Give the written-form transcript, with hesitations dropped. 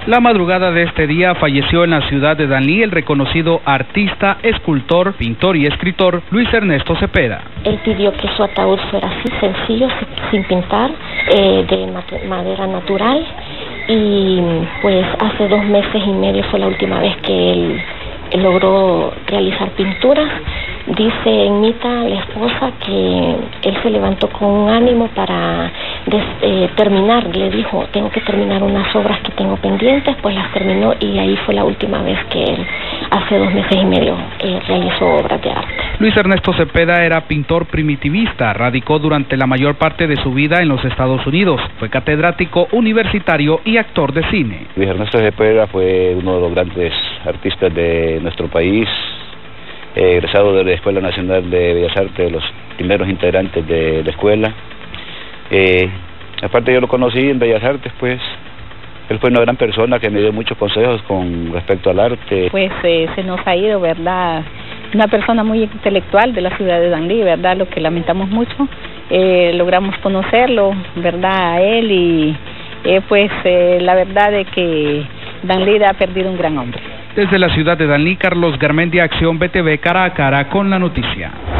La madrugada de este día falleció en la ciudad de Danlí el reconocido artista, escultor, pintor y escritor Luis Ernesto Cepeda. Él pidió que su ataúd fuera así, sencillo, sin pintar, de madera natural, y pues hace 2 meses y medio fue la última vez que él logró realizar pinturas. Dice Enmita, la esposa, que él se levantó con un ánimo para terminar. Le dijo, tengo que terminar unas obras que tengo pendientes, pues las terminó, y ahí fue la última vez que él, hace 2 meses y medio, realizó obras de arte. Luis Ernesto Cepeda era pintor primitivista, radicó durante la mayor parte de su vida en los Estados Unidos, fue catedrático universitario y actor de cine. Luis Ernesto Cepeda fue uno de los grandes artistas de nuestro país, egresado de la Escuela Nacional de Bellas Artes, de los primeros integrantes de la escuela. Aparte yo lo conocí en Bellas Artes, pues él fue una gran persona que me dio muchos consejos con respecto al arte. Pues se nos ha ido, ¿verdad? Una persona muy intelectual de la ciudad de Danlí, ¿verdad? Lo que lamentamos mucho. Logramos conocerlo, ¿verdad? A él, y pues la verdad de que Danlí ha perdido un gran hombre. Desde la ciudad de Danlí, Carlos Garmendia, Acción BTV, cara a cara con la noticia.